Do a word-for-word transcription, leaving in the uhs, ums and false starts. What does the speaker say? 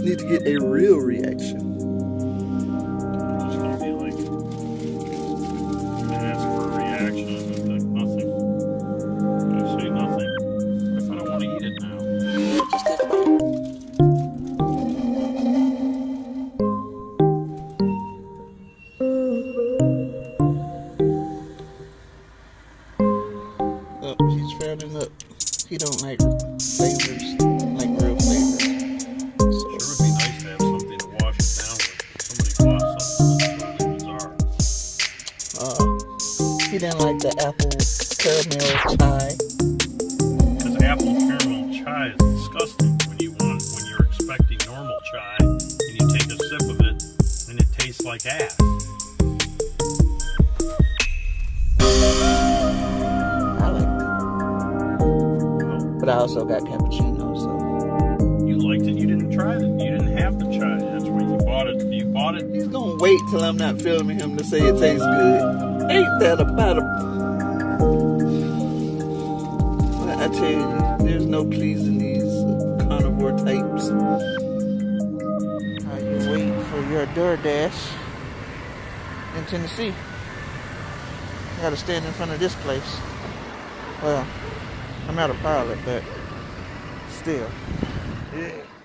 need to get a real reaction. It's gonna be like, and ask for a reaction and like nothing. I say nothing. What if I don't want to eat it now? Just take a bite. Oh, he's frowning up. He don't like flavors, like real flavors. So, Sure would be nice to have something to wash it down with. Somebody bought something that's really bizarre. uh, he didn't like the apple caramel chai. Because apple caramel chai is disgusting when you want when you're expecting normal chai and you take a sip of it and it tastes like ass. I like it. But I also got cappuccino, so. You liked it, you didn't try it, you didn't have the chai. That's why you bought it. You bought it. He's gonna wait till I'm not filming him to say it tastes good. Ain't that about a... I tell you, there's no pleasing these carnivore types. How you wait for your DoorDash in Tennessee? I gotta stand in front of this place. Well, I'm out of pilot, but still. Yeah.